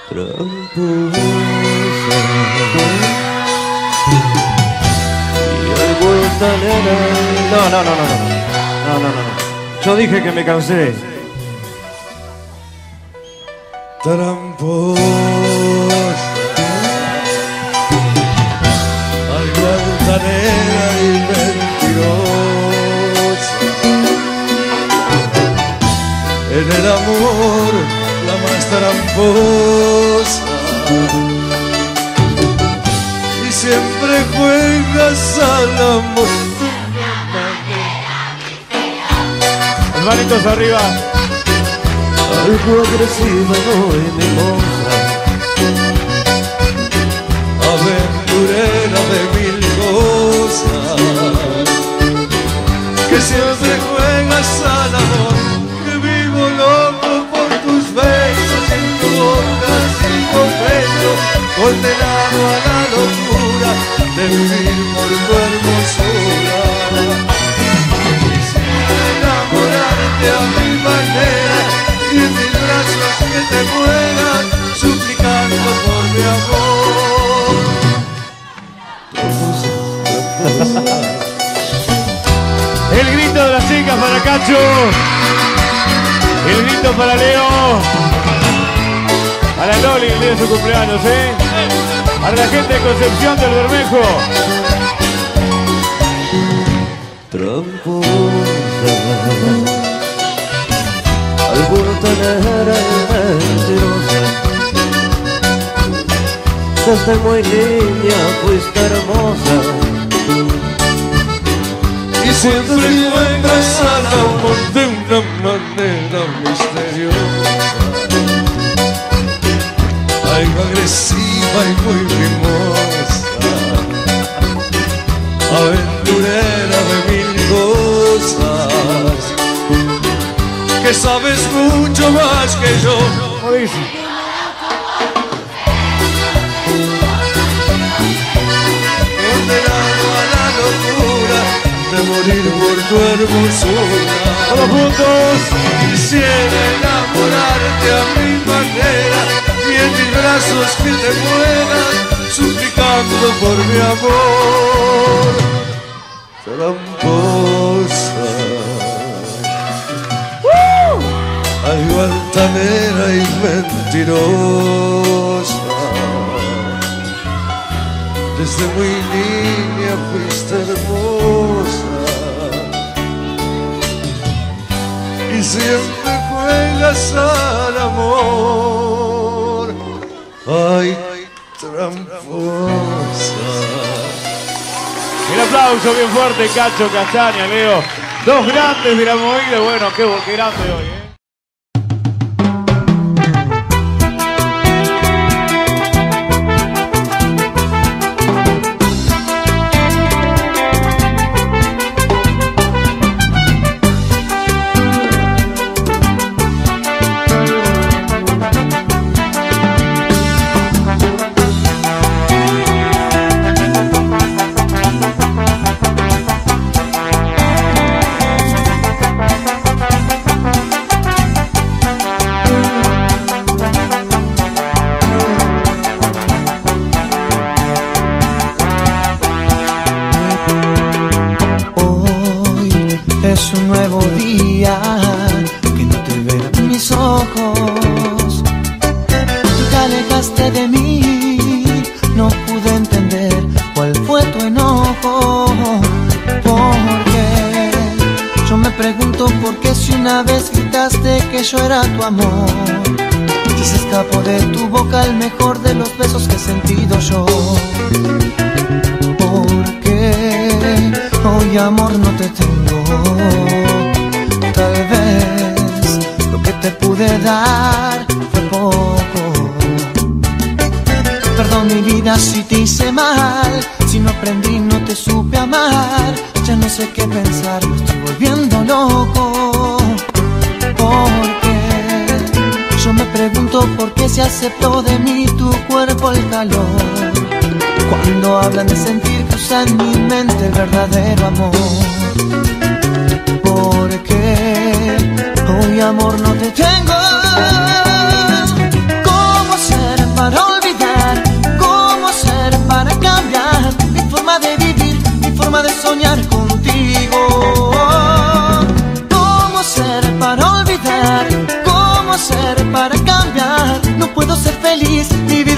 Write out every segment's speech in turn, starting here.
tramposa. Y alborotadera. No. Yo dije que me cansé. Tramposa, altanera y mentirosa. En el amor, la más tramposa. Y siempre juegas al amor. Manitos arriba. Algo agresiva, no es mimosa. Aventurera de mil cosas. Que siempre juegas al amor. Que vivo loco por tus besos en tu boca sin completo. Condenado a la locura de vivir por tu hermosura. Enamorarte a mi manera y en mis brazos que te mueran suplicando por mi amor. El grito de las chicas para Cacho. El grito para Leo. A la Loli el día de su cumpleaños, a la gente de Concepción del Bermejo. Tramposa, alborotadera y mentirosa. Desde muy niña fuiste hermosa. Y siempre juegas al amor de una manera misteriosa. Algo agresiva y muy mimosa. Aventurera de mil cosas. Que sabes mucho más que yo. Condenado a la locura de morir por tu hermosura. Todos juntos. Quisiera enamorarte a mi manera y en mis brazos que te mueran suplicando por mi amor. Tramposa, algo altanera y mentirosa. Desde muy niña fuiste hermosa y siempre juegas al amor. Ay, tramposa. El aplauso bien fuerte, Cacho, Castaña, Leo. Dos grandes de la movida. Bueno, qué grande hoy, Es un nuevo día que no te ven mis ojos. Te alejaste de mí, no pude entender cuál fue tu enojo. Porque yo me pregunto por qué si una vez gritaste que yo era tu amor, y se escapó de tu boca el mejor de los besos que he sentido yo. Porque hoy amor no te tengo. Tal vez lo que te pude dar fue poco. Perdón mi vida si te hice mal, si no aprendí no te supe amar. Ya no sé qué pensar, me estoy volviendo loco. Porque yo me pregunto por qué se aceptó de mí tu cuerpo el calor. Cuando hablan de sentir, cruza en mi mente el verdadero amor. Porque hoy amor no te tengo. ¿Cómo será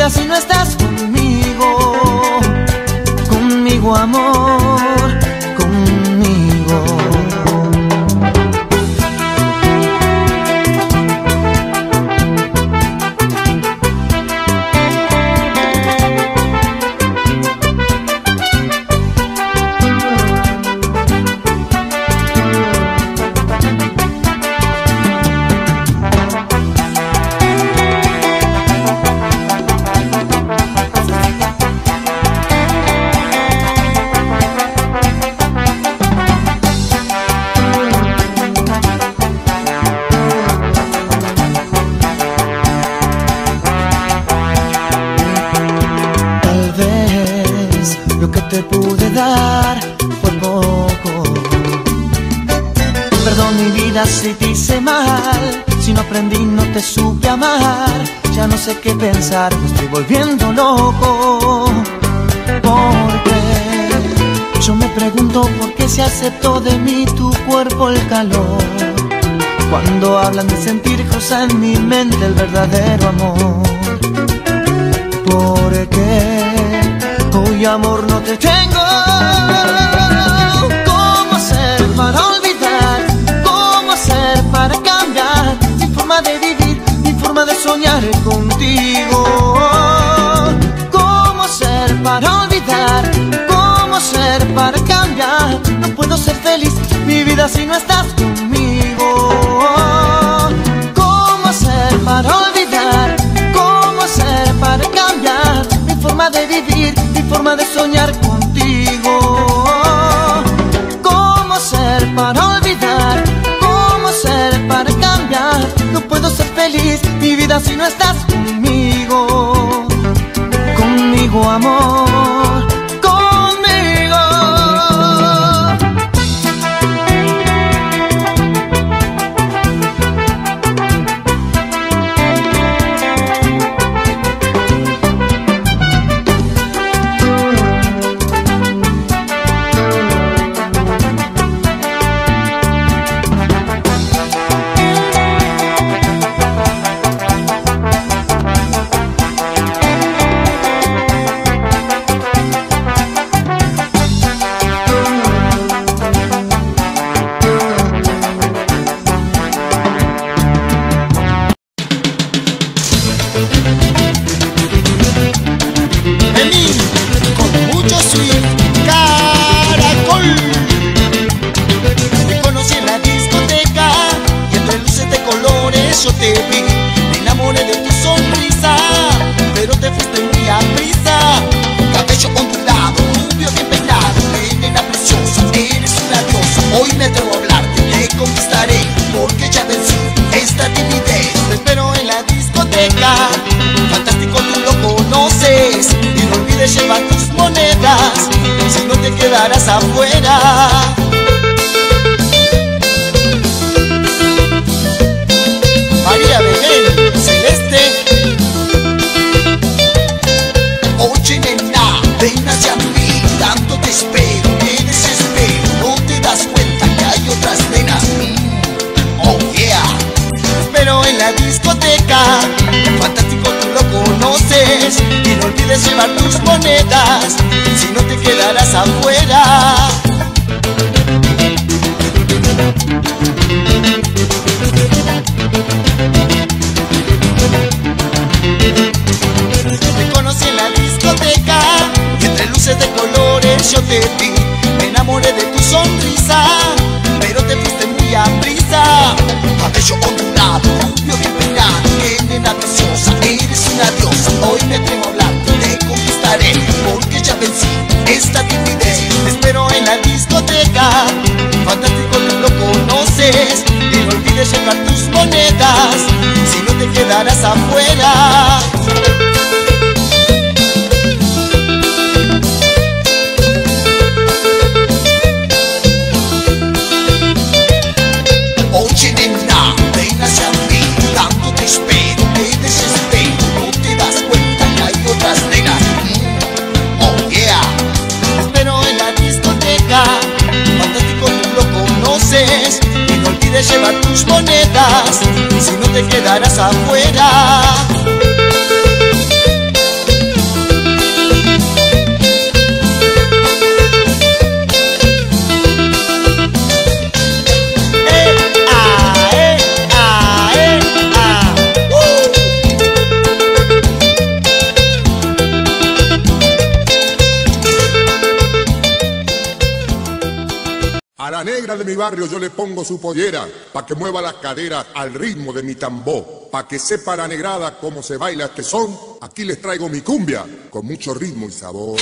vida si no estás conmigo, conmigo amor, conmigo. Te pude dar por poco. Perdón mi vida si te hice mal, si no aprendí no te supe amar. Ya no sé qué pensar, me estoy volviendo loco. Porque yo me pregunto por qué se aceptó de mí tu cuerpo el calor. Cuando hablan de sentir cruza en mi mente el verdadero amor. Porque hoy amor no te tengo. ¿Cómo hacer para olvidar? ¿Cómo hacer para cambiar? Mi forma de vivir, mi forma de soñar contigo. ¿Cómo hacer para olvidar? ¿Cómo hacer para cambiar? No puedo ser feliz, mi vida si no estás conmigo. ¿Cómo hacer para olvidar? ¿Cómo hacer para cambiar? Mi forma de vivir, mi forma de soñar contigo. ¿Cómo hacer para olvidar? ¿Cómo hacer para cambiar? No puedo ser feliz, mi vida si no estás conmigo. Conmigo amor, conmigo. Yo te vi, me enamoré de tu sonrisa, pero te fuiste muy a prisa. Cabello ondulado, rubio bien peinado, nena preciosa, eres una diosa. Hoy me atrevo a hablarte, te conquistaré, porque ya vencí esta timidez. Te espero en la discoteca, fantástico tú lo conoces, y no olvides llevar tus monedas, si no te quedarás afuera. María Belén, Celeste. Oye nena, ven hacia mí, tanto te espero, me desespero. No te das cuenta que hay otras nenas. Oh yeah. Te espero en la discoteca, fantástico tú lo conoces, y no olvides llevar tus monedas, si no te quedarás afuera. Te conocí en la discoteca y entre luces de colores yo te vi. Me enamoré de tu sonrisa, pero te fuiste muy a prisa. Cabello ondulado, rubio bien peinado, qué nena preciosa, eres una diosa. Hoy me atrevo a hablarte, te conquistaré, porque ya vencí esta timidez. Te espero en la discoteca, fantástico tú lo conoces, y no olvides llevar tus monedas, si no te quedarás afuera. Oye nena, ven hacia mí, tanto te espero, me desespero. No te das cuenta que hay otras nenas. Oh yeah. Te espero en la discoteca, fantástico tú lo conoces, y no olvides llevar tus monedas, si no te quedarás afuera. negra de mi barrio yo le pongo su pollera, pa' que mueva las caderas al ritmo de mi tambor, pa' que sepa la negrada cómo se baila este son. Aquí les traigo mi cumbia, con mucho ritmo y sabor.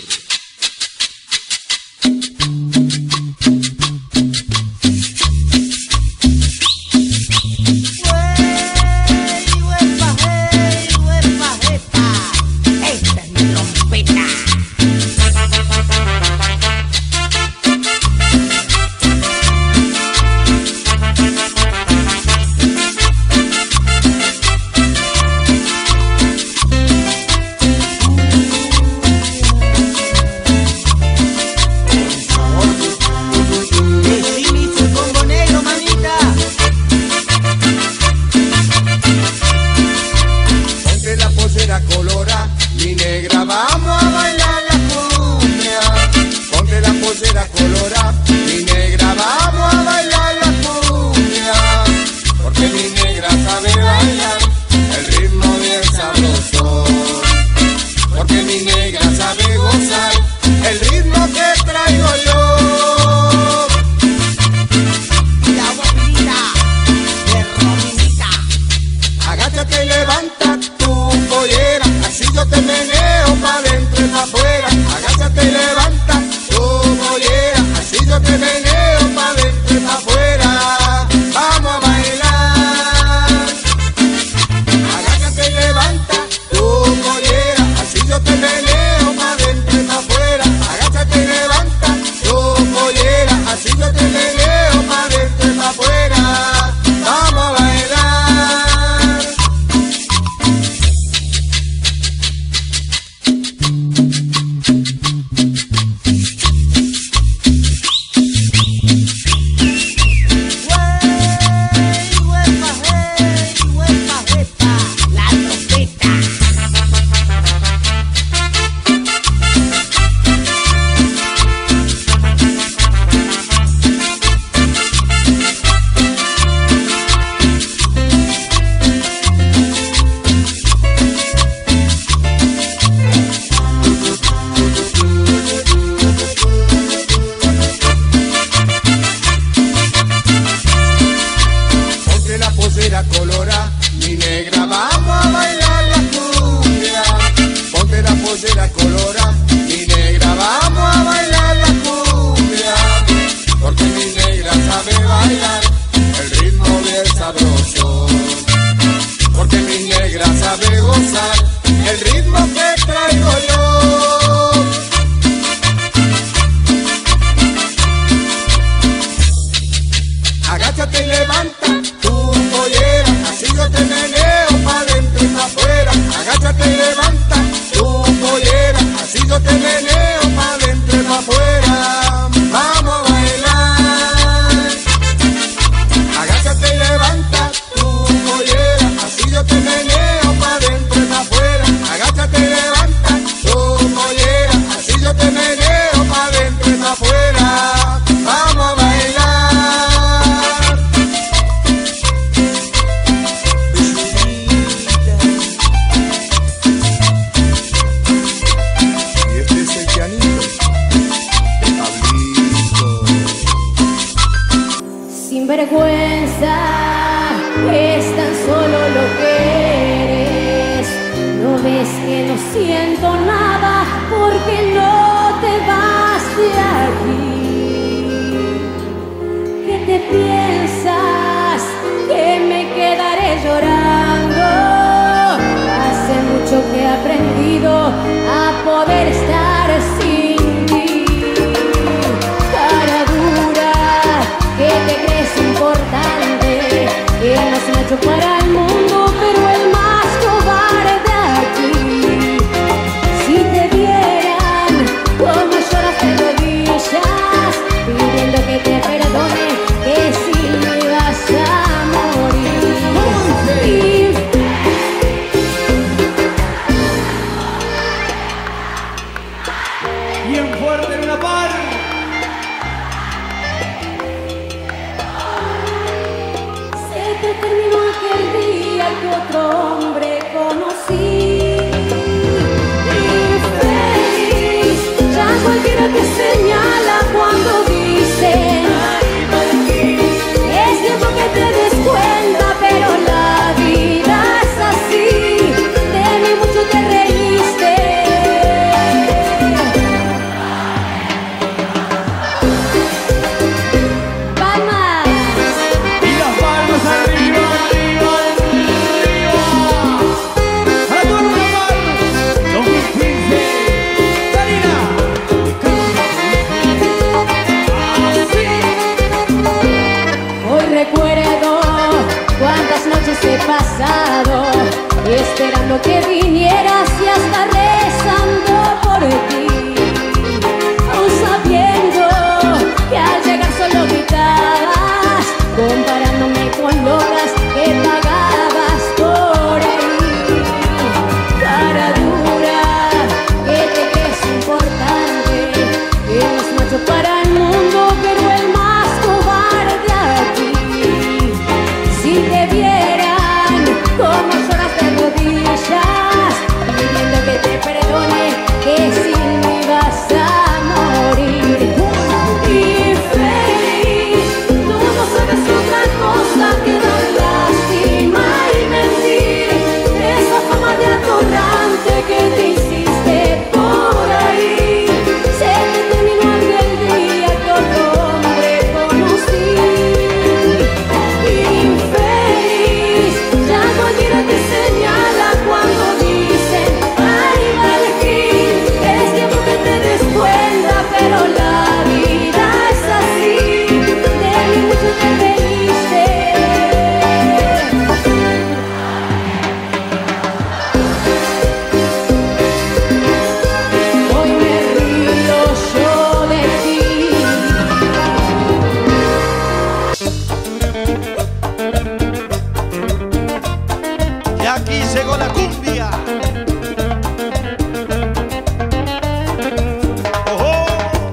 Para el mundo, pero el más cobarde aquí. Si te vieran como lloras de rodillas, pidiendo que te perdone, que si me vas a morir. Bien fuerte en una par. Se te terminó aquel día solo que vinieras y hasta rezando por ti, aún sabiendo que al llegar solo gritabas, comparándome con locas que pagabas por ahí. Cara dura, que te crees importante, que eres macho para el mundo, pero el más cobarde aquí. Si te vieran como lloras de rodillas, pidiendo que te perdone, que sin mí vas a morir. Infeliz, tú no sabes otra cosa que dar lástima y mentir. Esa fama de atorrante que te hiciste por ahí, se te terminó aquel día que otro hombre conocí. Infeliz, ya cualquiera te señala cuando dicen ay, Valquín. Es tiempo que te des cuenta, pero la vida es así. De mí mucho te reíste. Hoy me río yo de ti. Y aquí llegó la cumbia. ¡Oh!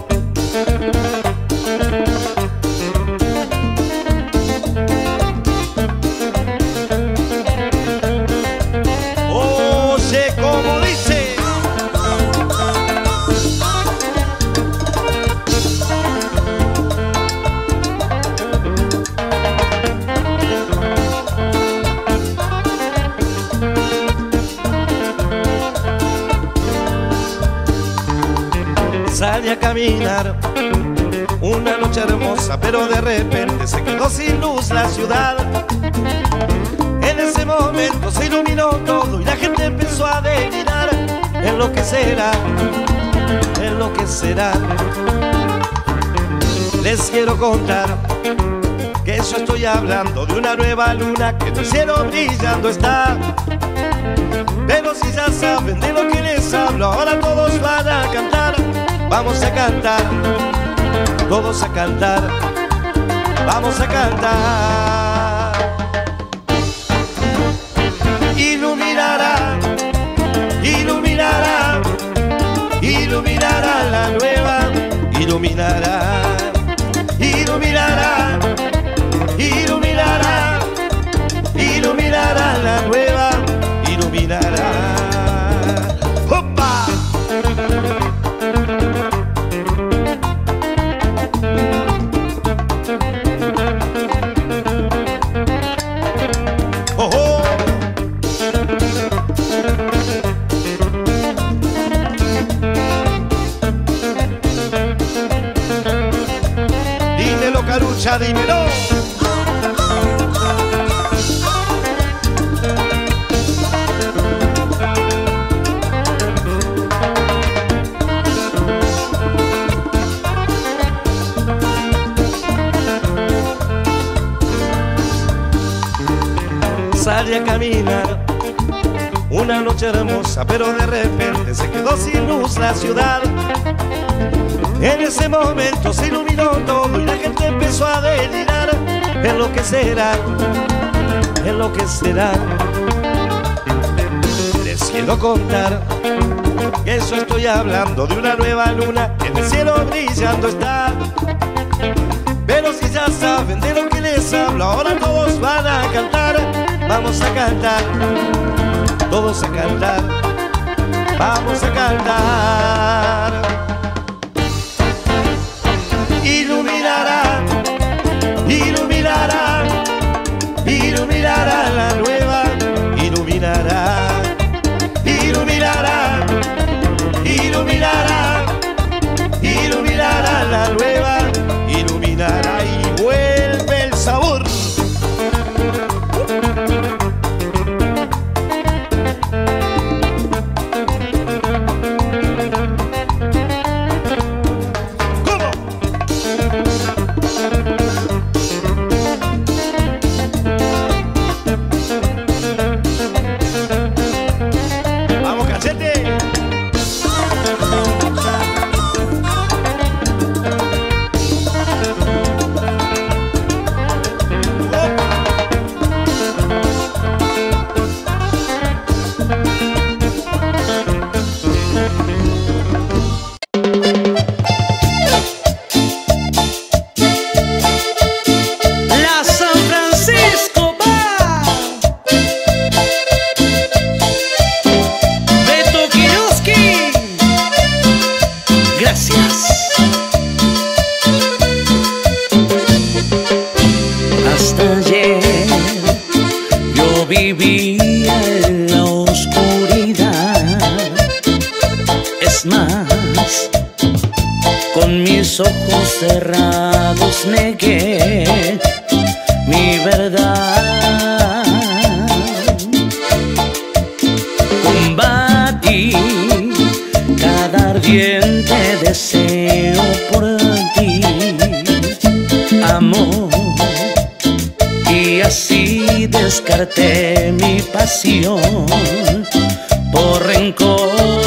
Oye, como dice. Salí a caminar una noche hermosa, pero de repente se quedó sin luz la ciudad. En ese momento se iluminó todo y la gente empezó a delirar. Enloquecerá, enloquecerá. Les quiero contar que yo estoy hablando de una nueva luna que en el cielo brillando está. Pero si ya saben de lo que les hablo, ahora todos van a cantar. Vamos a cantar, todos a cantar, vamos a cantar. Iluminará, iluminará, iluminará la nueva, iluminará, iluminará, iluminará, iluminará la nueva, iluminará. ¡Opa! ¡Oh, oh! Dímelo, Carucha, dímelo. Salí a caminar una noche hermosa, pero de repente se quedó sin luz la ciudad. En ese momento se iluminó todo y la gente empezó a delirar. Enloquecerá, enloquecerá. Les quiero contar que yo estoy hablando de una nueva luna que en el cielo brillando está. Pero si ya saben de lo que les hablo, ahora todos van a cantar. Vamos a cantar, todos a cantar, vamos a cantar. Iluminará, iluminará, iluminará la nueva, iluminará, iluminará, iluminará, iluminará la nueva, iluminará y vuelve el sabor. mis ojos cerrados negué mi verdad. Combatí cada ardiente deseo por ti, amor, y así descarté mi pasión por rencor.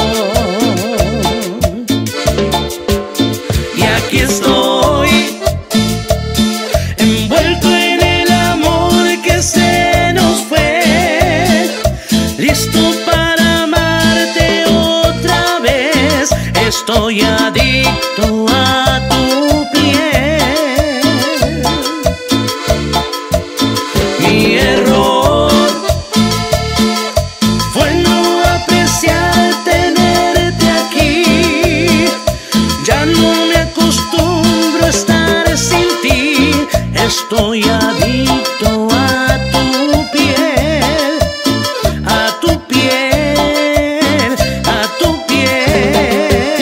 Y aquí estoy, envuelto en el amor que se nos fue, listo para amarte otra vez. Estoy adicto a tu piel. Mi error fue no apreciar tenerte aquí. Ya no me acostumbro a estar sin ti. Estoy adicto a tu piel, a tu piel, a tu piel.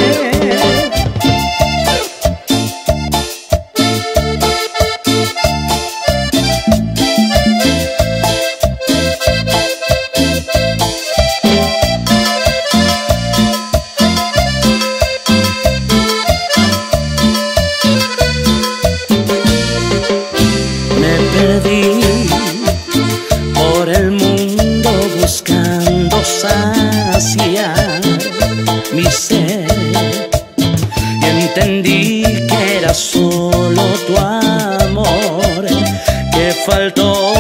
Me perdí por el mundo buscando saciar mi sed, y entendí que era solo tu amor que faltó.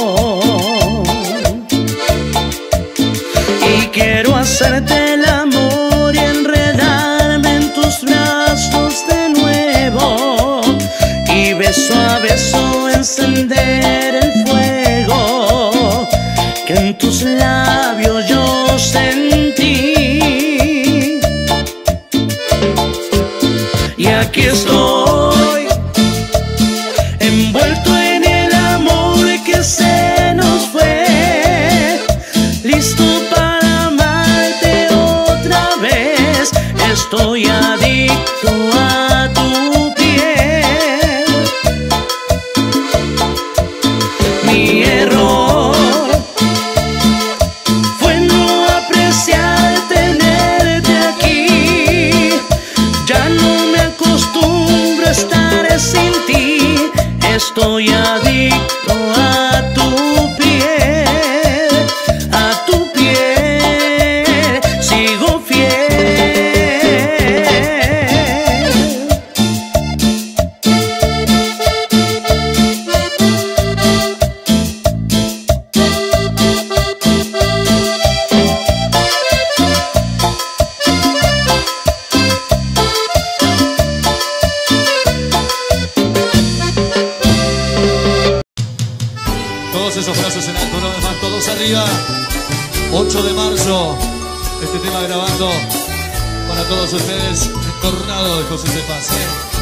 Y quiero hacerte el amor y enredarme en tus brazos de nuevo, y beso a beso encender el fuego que en tus labios yo sentí. Y aquí estoy, envuelto en el amor que se nos fue, listo para amarte otra vez. Estoy adicto a tu piel. Mi error fue no apreciar tenerte aquí. Ya no me acostumbro a estar sin ti. Estoy adicto a tu piel, a tu piel. Sigo fiel. Todos esos brazos en alto, una vez más, todos arriba. 8 de marzo, este tema grabando para todos ustedes, el Tornado de José de Paz.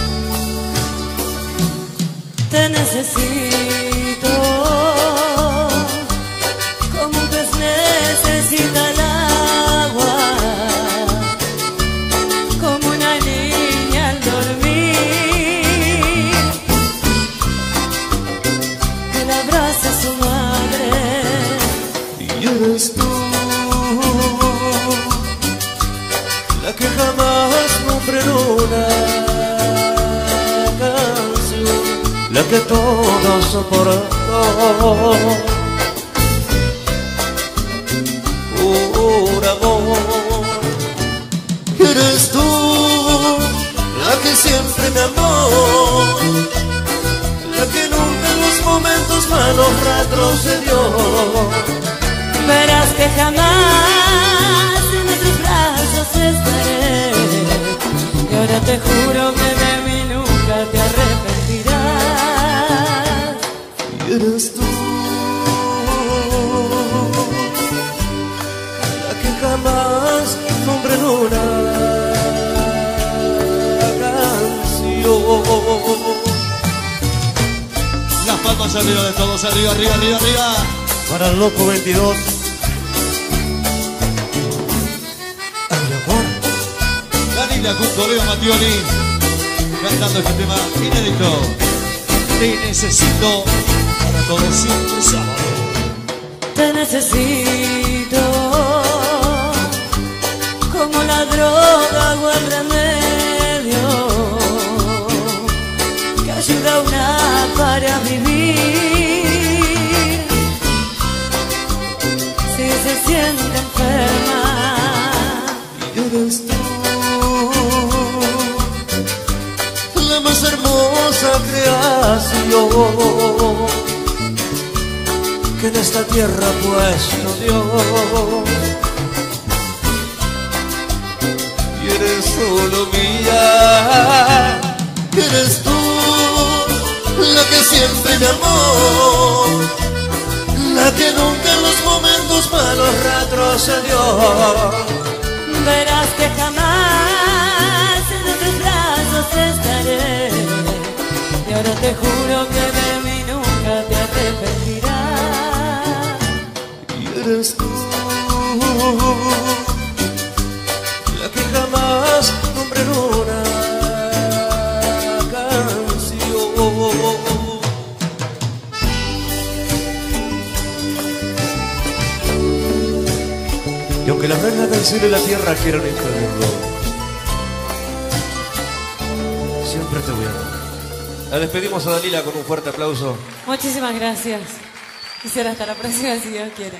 Te necesito como un pez necesita el agua, como una niña al dormir, que la abraza su madre. Y eres tú la que jamás compré una canción, la que todo soportó. Por amor, eres tú la que siempre me amó, la que nunca en los momentos malos retrocedió. Verás que jamás en otros brazos estaré, y ahora te juro que de mí nunca te arrepentirás. Y eres tú la que jamás compré una canción. Las palmas arriba de todos, arriba, arriba, arriba, arriba. Para el Loco 22. Ay, amor. Danila Cuncoreo Matioli. cantando este tema inédito. Te necesito para todo siempre sábado. Te necesito como la droga o el remedio que ayuda a una para vivir si se siente enferma. Y eres tú la más hermosa creación que en esta tierra ha puesto Dios. Y eres solo mía, eres tú la que siempre me amó, la que nunca en los momentos malos retrocedió. Verás que jamás en tus brazos estaré, y ahora te juro que de mí nunca te arrepentirás. Y eres tú la que jamás nombré en una canción. Y aunque las reinas del cielo y la tierra quieran impedirlo, siempre te voy a amar. La despedimos a Dalila con un fuerte aplauso. Muchísimas gracias. Y será hasta la próxima si Dios quiere.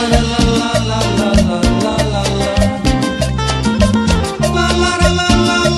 La la la la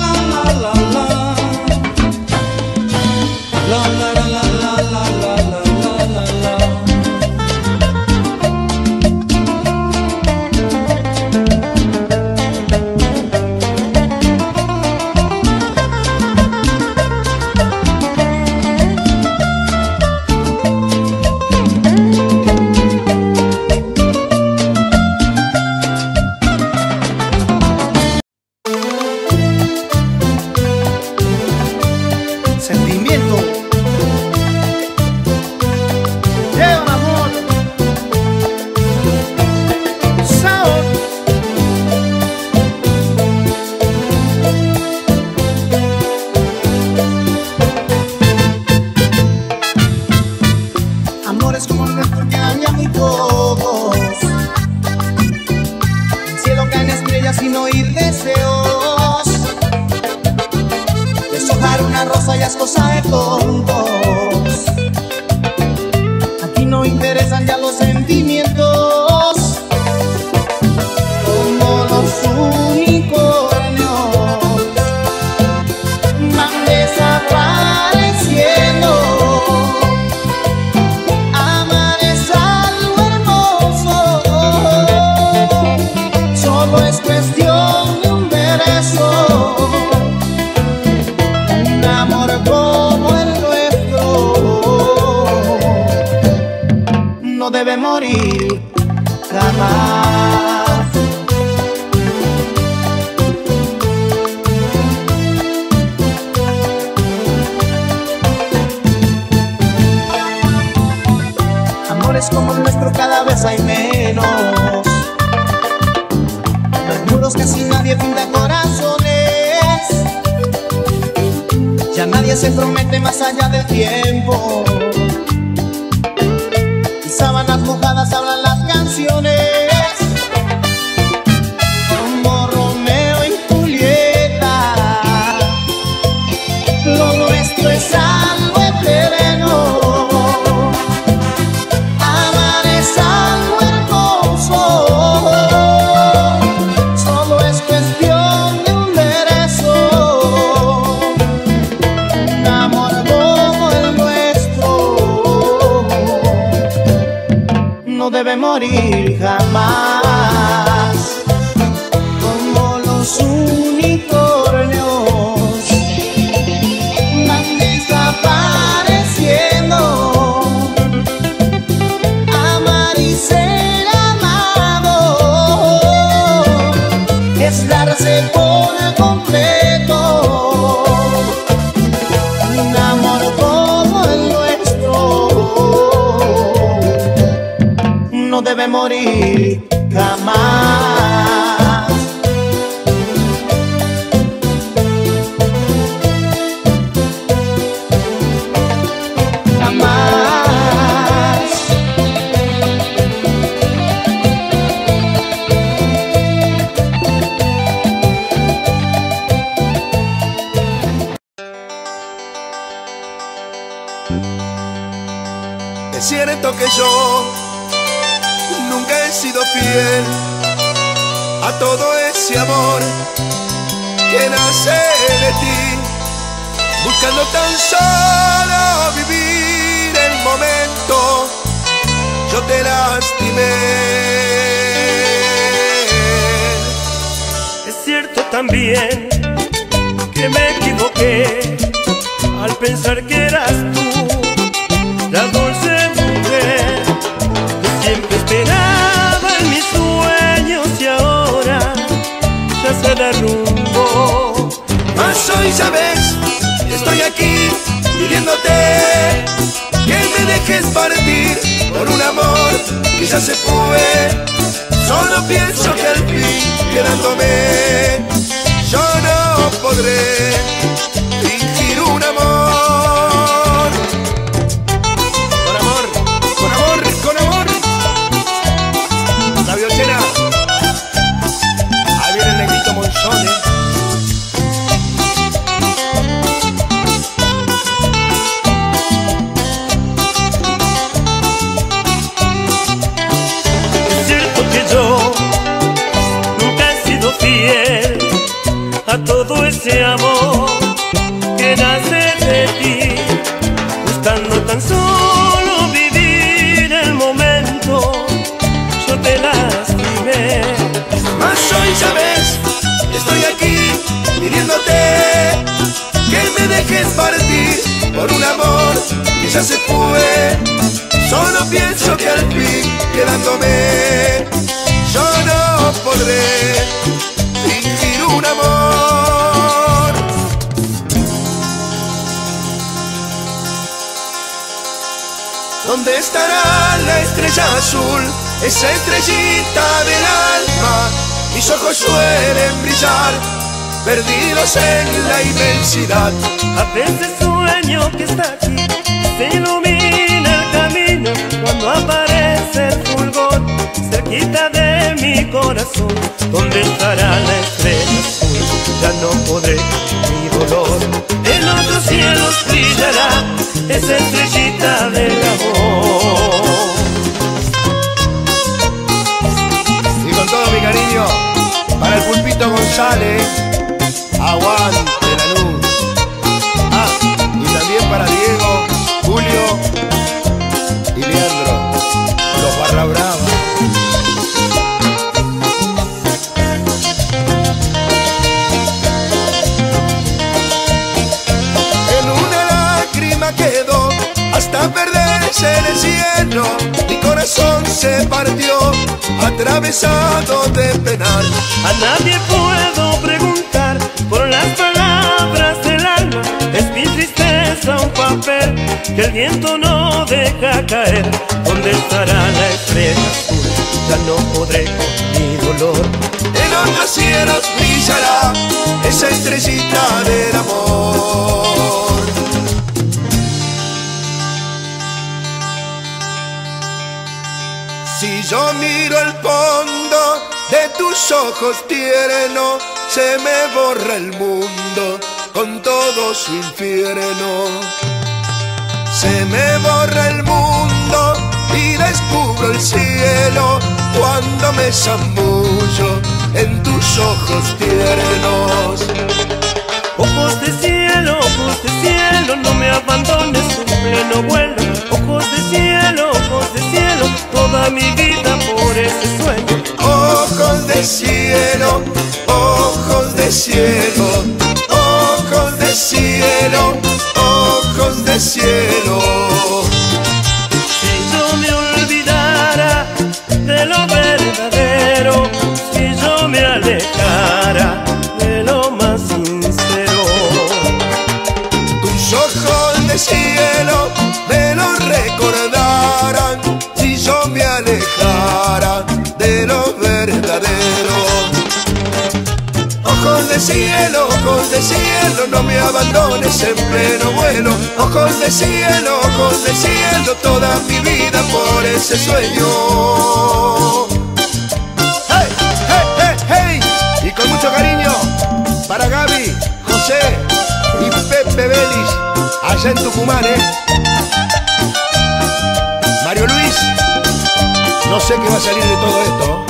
Dibujar una rosa ya es cosa de tontos. Aquí no interesan ya los sentimientos, como los unicornios van desapareciendo. Amar es algo hermoso, solo es cuestión de un beso. Un amor como el nuestro no debe morir jamás. Amores como el nuestro cada vez hay menos. Los muros casi nadie pinta corazones. Ya nadie se promete más allá del tiempo. Y sábanas mojadas hablan las canciones, como Romeo y Julieta. Lo nuestro es algo eterno. Amar es algo hermoso, solo es cuestión de un beso. Un amor como el nuestro no debe morir jamás. Como los unicornios van desapareciendo. Amar y ser amado es darse por completo. Un amor como el nuestro no debe morir jamás. Jamás. Es cierto que yo nunca he sido fiel a todo ese amor que nace de ti, buscando tan solo vivir el momento. Yo te lastimé. Es cierto también que me equivoqué al pensar que eras tú la dulce mujer que siempre esperaba en mis sueños y ahora ya se derrumbó. Mas hoy ya ves, estoy aquí pidiéndote que me dejes partir por un amor que ya se fue. Solo pienso que al fin quedándome yo no podré fingir un amor. Con amor, con amor, con amor. La viochera. Ahí viene el negrito Monzón, Es cierto que yo nunca he sido fiel a todo ese amor que nace de ti, buscando tan solo vivir el momento. Yo te lastimé. Mas hoy ya ves, estoy aquí pidiéndote que me dejes partir por un amor que ya se fue. Solo pienso que al fin quedándome yo no podré fingir un amor. ¿Dónde estará la estrella azul, esa estrellita del alma? Mis ojos suelen brillar, perdidos en la inmensidad. A veces sueño que está aquí, se ilumina el camino cuando aparece el fulgor cerquita de mi corazón. ¿Dónde estará la estrella azul? Ya no podré ni dormir. dolor. En otros cielos brillará esa estrellita del amor. Y con todo mi cariño para el Pulpito González, aguante la luz. Y también para Diego, Julio y Leandro, los Barra Brava. En una lágrima quedó hasta perderse en el cielo. Mi corazón se partió, atravesado de penar. A nadie puedo preguntar por las palabras del alma. Es mi tristeza un papel que el viento no deja caer. ¿Dónde estará la estrella azul? Ya no podré con mi dolor. En otros cielos brillará esa estrellita del amor. Si yo miro el fondo de tus ojos tiernos, se me borra el mundo con todo su infierno. Se me borra el mundo y descubro el cielo cuando me zambullo en tus ojos tiernos. Ojos de cielo, no me abandones en pleno vuelo. Ojos de cielo, toda mi vida por ese sueño. Ojos de cielo, ojos de cielo, ojos de cielo, ojos de cielo. Si yo me olvidara de lo verdadero, si yo me alejara de lo más sincero, tus ojos de cielo me lo recordarán. Si yo me alejara de lo verdadero. Ojos de cielo, no me abandones en pleno vuelo. Ojos de cielo, toda mi vida por ese sueño. ¡Hey, hey, hey, hey! Y con mucho cariño para Gaby, José y Pepe Vélez, allá en Tucumán, Mario Luis, no sé qué va a salir de todo esto.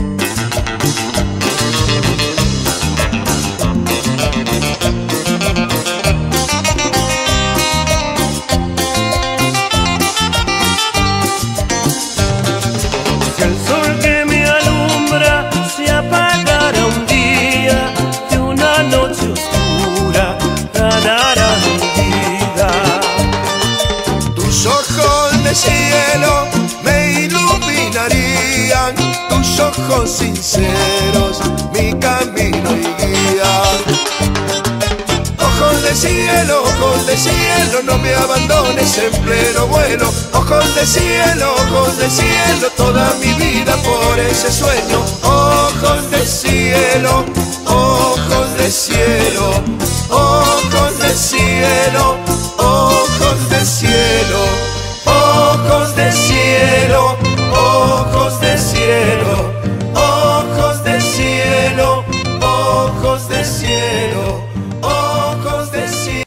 si el sol que me alumbra se apagara un día, de una noche oscura ganara mi vida. Tus ojos de cielo me iluminarían, tus ojos sinceros mi camino y guía. Ojos de cielo, no me abandones en pleno vuelo. Ojos de cielo, toda mi vida por ese sueño. Ojos de cielo, ojos de cielo, ojos de cielo, ojos de cielo, ojos de cielo, ojos de cielo, ojos de cielo, ojos de cielo, ojos de cielo.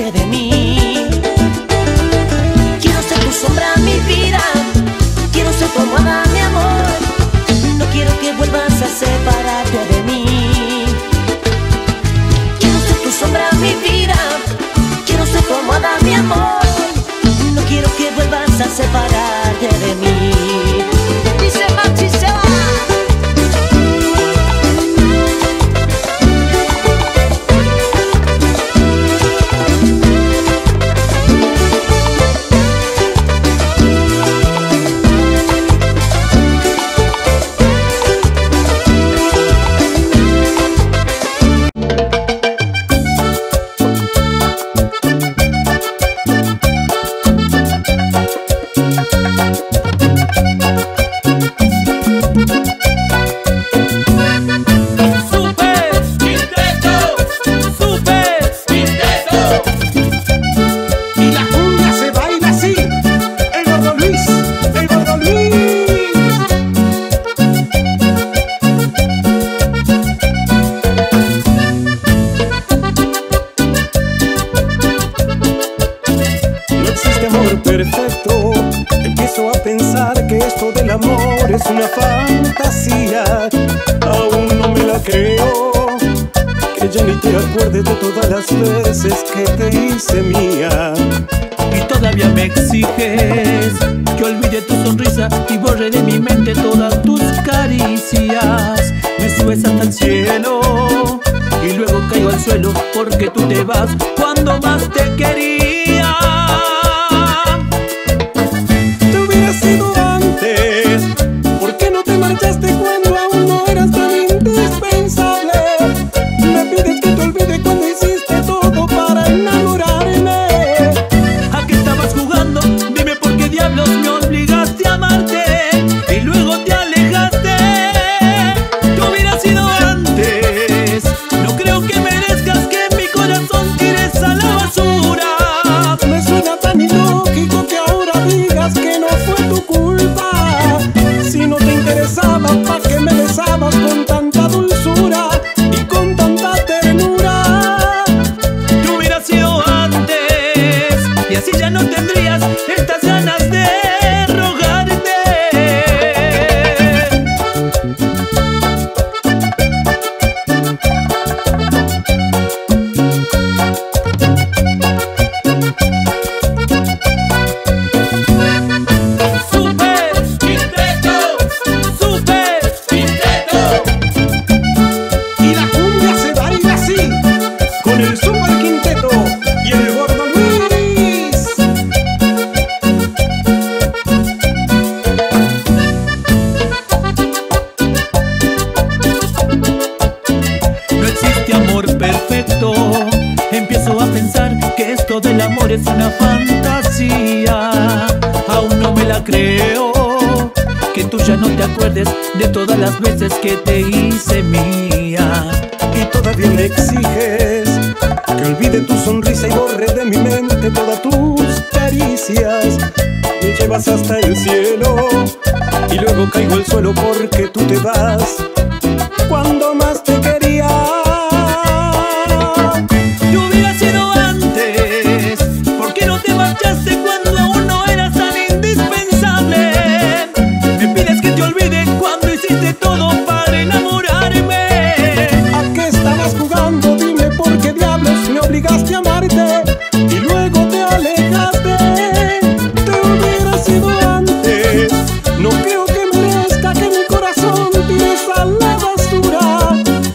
separarte de mí. Quiero ser tu sombra, mi vida, quiero ser tu almohada, mi amor. No quiero que vuelvas a separarte de mí. Quiero ser tu sombra, mi vida, quiero ser tu almohada, mi amor. No quiero que vuelvas a separarte de mí. Dice Maxi se va. Perfecto, empiezo a pensar que esto del amor es una fantasía. Aún no me la creo, que ya ni te acuerdes de todas las veces que te hice mía. Y todavía me exiges que olvide tu sonrisa y borre de mi mente todas tus caricias. Me subes hasta el cielo y luego caigo al suelo porque tú te vas cuando más te quería. Sido antes, ¿por qué no te marchaste cuando aún no eras tan indispensable? Me pides que te olvide cuando hiciste todo para enamorarme. ¿A qué estabas jugando? Dime por qué diablos me obligaste a amarte y luego te alejaste. Te hubiera sido antes. No creo que merezcas que mi corazón tires a la basura. Me suena tan ilógico que ahora digas que no fue tu culpa. Si no te interesaba, ¿pa' qué me besabas con tanta dulzura y con tanta ternura? Te hubiera sido antes y así ya no tendrías estas ganas de rogarte. Empiezo a pensar que esto del amor es una fantasía. Aún no me la creo, que tú ya no te acuerdes de todas las veces que te hice mía. Y todavía me exiges que olvide tu sonrisa y borre de mi mente todas tus caricias. Me llevas hasta el cielo y luego caigo al suelo porque tú te vas cuando más te quería. Te hubiera sido antes, ¿por qué no te marchaste cuando aún no eras tan indispensable? Me pides que te olvide cuando hiciste todo para enamorarme. ¿A qué estabas jugando? Dime por qué diablos me obligaste a amarte y luego te alejaste. Te hubiera sido antes. No creo que merezca que mi corazón tires a la basura.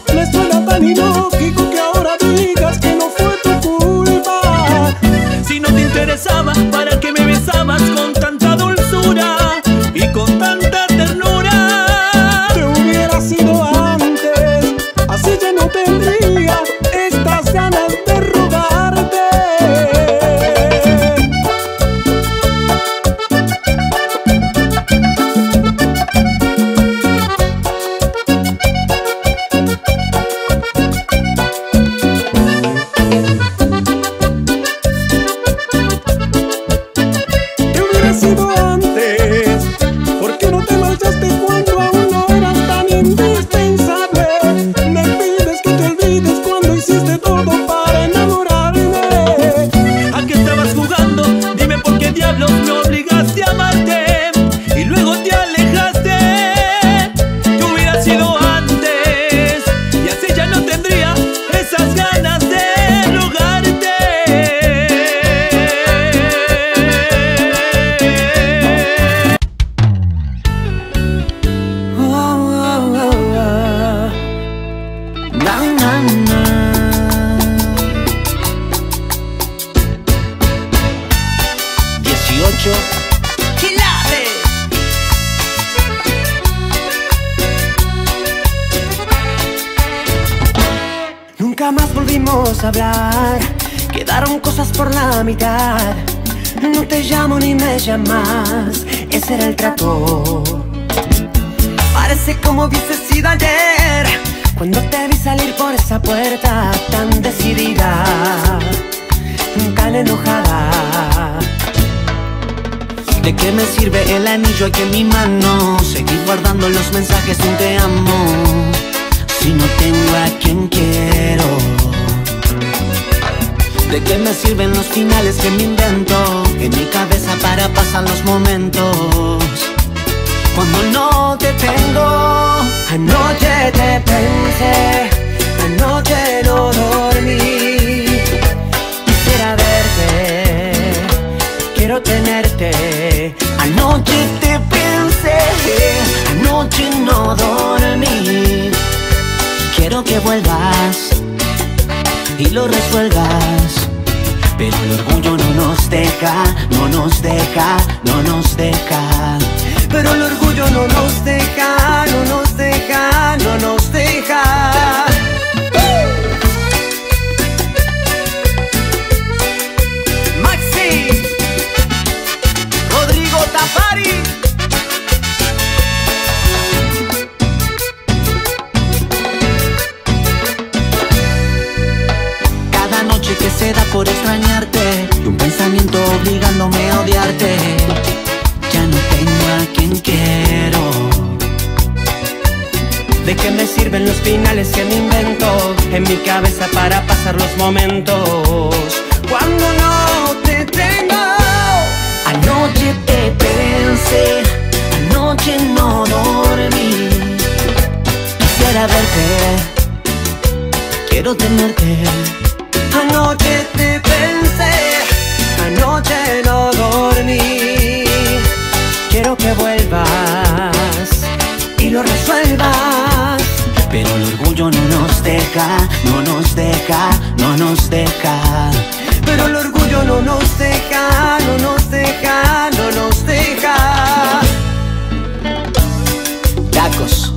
nunca más volvimos a hablar. Quedaron cosas por la mitad. No te llamo ni me llamas, ese era el trato. Parece como hubiese sido ayer, cuando te vi salir por esa puerta tan decidida, tan enojada. ¿De qué me sirve el anillo aquí en mi mano? Seguir guardando los mensajes de un te amo, si no tengo a quien quiero. ¿De qué me sirven los finales que me invento en mi cabeza para pasar los momentos cuando no te tengo? Anoche te pensé, anoche no dormí. Quisiera verte, quiero tenerte. Anoche te pensé, anoche no dormí. Quiero que vuelvas y lo resuelvas, pero el orgullo no nos deja, no nos deja, no nos deja. Pero el orgullo no nos deja, no nos deja, no nos deja. Maxi, Rodrigo Tafari. Que se da por extrañarte y un pensamiento obligándome a odiarte. Ya no tengo a quien quiero. ¿De qué me sirven los finales que me invento en mi cabeza para pasar los momentos cuando no te tengo? Anoche te pensé, anoche no dormí. Quisiera verte, quiero tenerte. Anoche te pensé, anoche no dormí. Quiero que vuelvas y lo resuelvas, pero el orgullo no nos deja, no nos deja, no nos deja. Pero el orgullo no nos deja, no nos deja, no nos deja. Tacos.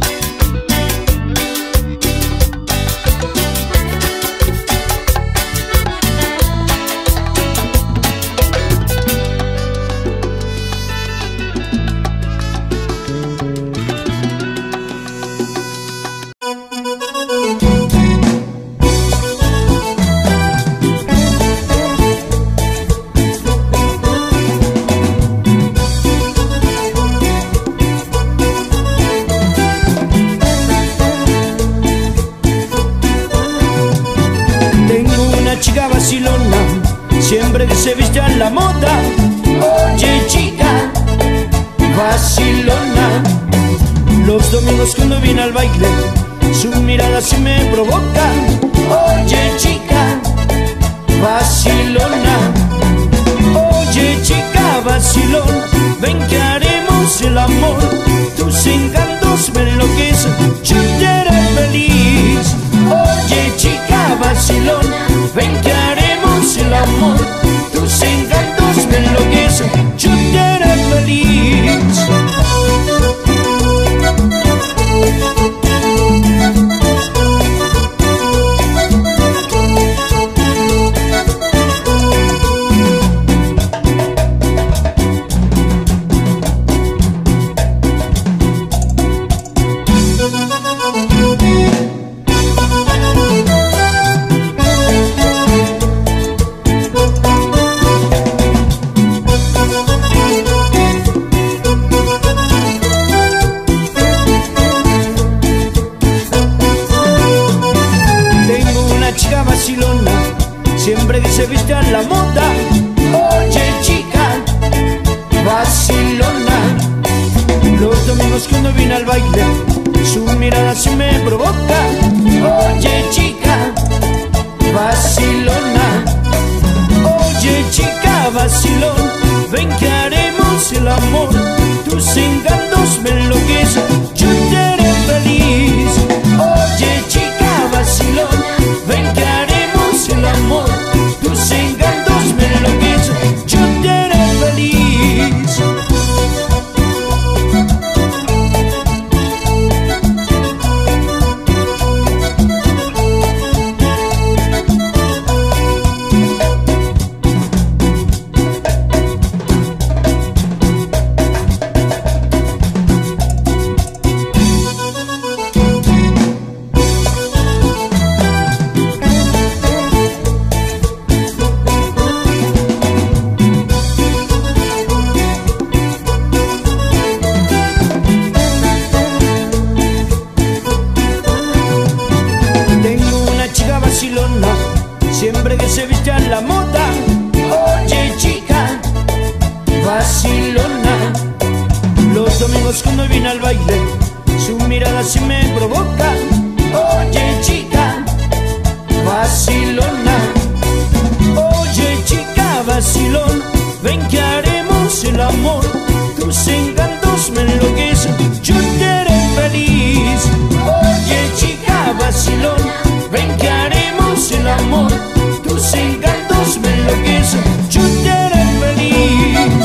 Siempre que se viste a la moda. Oye chica, vacilona. Los domingos cuando viene al baile, su mirada sí me provoca. Oye chica, vacilona. Oye chica, vacilón, ven que haremos el amor. Tus encantos me enloquecen, yo te haré feliz. Oye chica, vacilón, ven que haremos el amor. Tus encantos me enloquecen, yo te haré feliz. Siempre que se viste a la moda. Oye chica, vacilona. Los domingos cuando viene al baile, su mirada sí me provoca. Oye chica, vacilona. Oye chica, vacilón, ven que haremos el amor. Tus encantos me enloquecen, yo te haré feliz. Oye chica, vacilón, ven que haremos el amor. Tus encantos me enloquecen, yo te haré feliz. se viste a la moda. Oye chica, vacilona. Los domingos cuando viene al baile, su mirada sí me provoca. Oye chica, vacilona. Oye chica, vacilón, ven que haremos el amor. Tus encantos me enloquecen, yo te haré feliz. Oye chica, vacilón, ven que haremos el amor. Tus encantos me enloquecen, yo te haré feliz.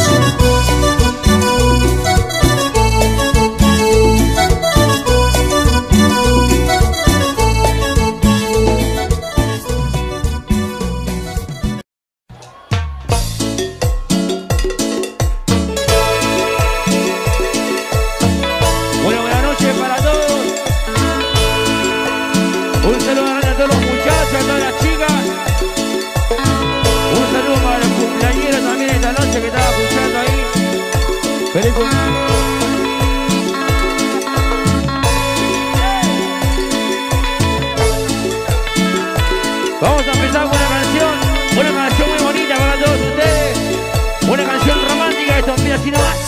Vamos a empezar con una canción muy bonita para todos ustedes, una canción romántica. Esto empieza así nomás.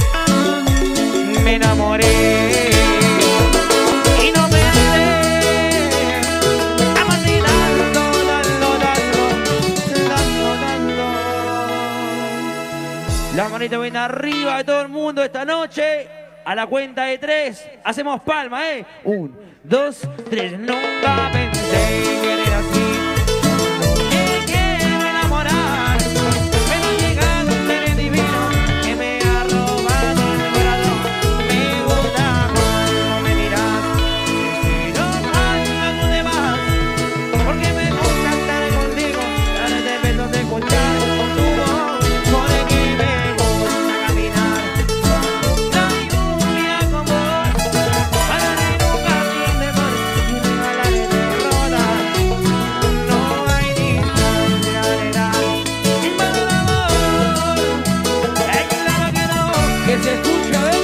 Me enamoré y no me haré, amarte dando. La manita bien arriba de todo el mundo esta noche. A la cuenta de 3 hacemos palma, 1, 2, 3. Nunca pensé que era así. Me quiero enamorar, pero llega un ser divino que me ha robado el corazón. Me gusta cuando me miras, pero cuando tú te vas, porque me gusta estar contigo, darte besos, de escuchar con tu voz, porque me gusta caminar. La lluvia con vos, para la educación de mar y regalaré de roda. No hay distancia de edad para el amor. Es claro que se escucha, ¿ves?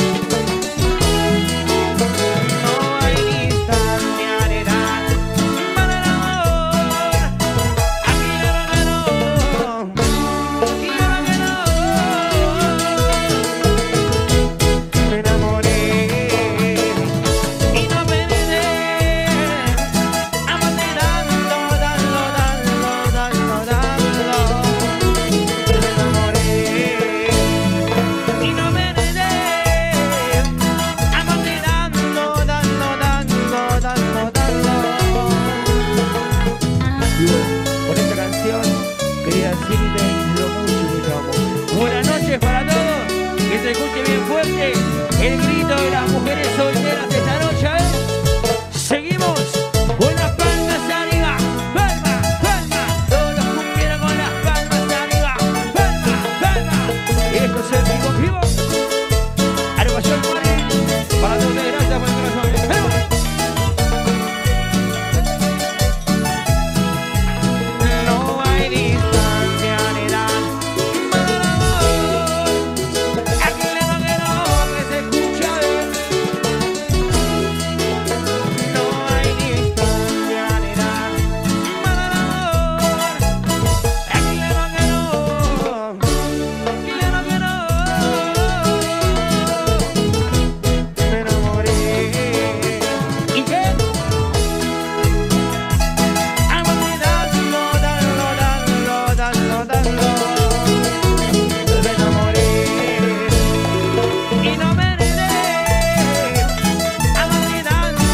No hay distancia de edad para el amor. Aquí no. Me enamoré y no me dejé, amarte dando. Me enamoré y no me dejé, amarte dando. Con esta canción quería decirte lo mucho que te amo. Buenas noches para todos, que se escuche bien fuerte el grito de las mujeres solteras esta noche, Seguimos con las palmas arriba, palma. Todos los cumpieron con las palmas arriba, palma. Esto es el vivo. Aeropuerto Madrid, para todos ustedes, gracias por el corazón. No hay distancia ni edad para el amor. Aquí le va que no, que se escucha bien. No hay distancia ni edad para el amor. Aquí le va que no, me enamoré. ¿Y qué? Amarte dando. Me enamoré y no me dejé, amarte dando.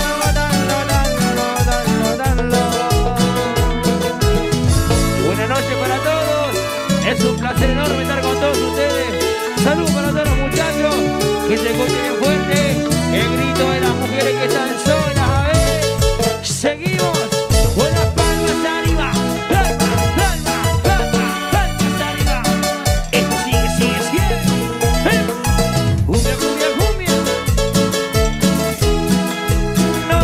Buenas noches para todos, es un placer enorme estar con todos ustedes. Salud para todos los muchachos, que se escuche bien fuerte el grito de las mujeres que están solas. A ver, seguimos con las palmas arriba, palmas arriba. Esto sigue. Cumbia. No.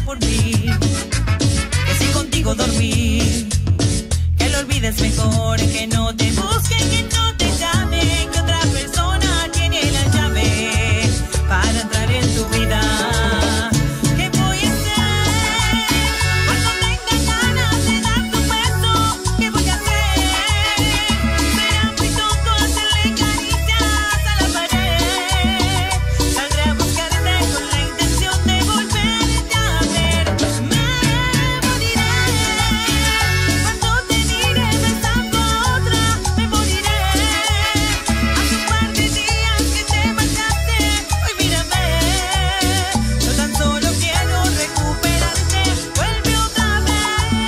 por mí, que si contigo dormí, que lo olvides mejor, que no te busque, que no te llame, que otra persona tiene la llave para entrar en tu vida. ¿Qué voy a hacer cuando tenga ganas de dar tu beso? ¿Qué voy a hacer? Será muy tonto hacerle caricias a la pared. Saldré a buscarte con la intención de volverte a ver. Me moriré cuando te mire besando a otra. Me moriré hace un par de días que te marchaste. Hoy mírame, yo tan solo quiero recuperarte. Vuelve otra vez.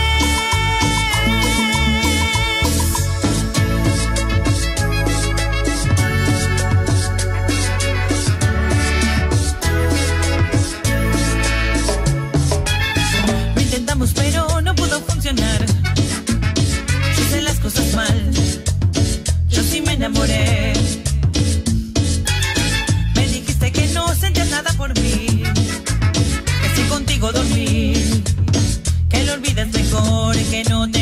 Lo intentamos pero no pudo funcionar. Yo hice las cosas mal, yo sí me enamoré. Me dijiste que no sentías nada por mí, que si contigo dormí, que lo olvides mejor, que no te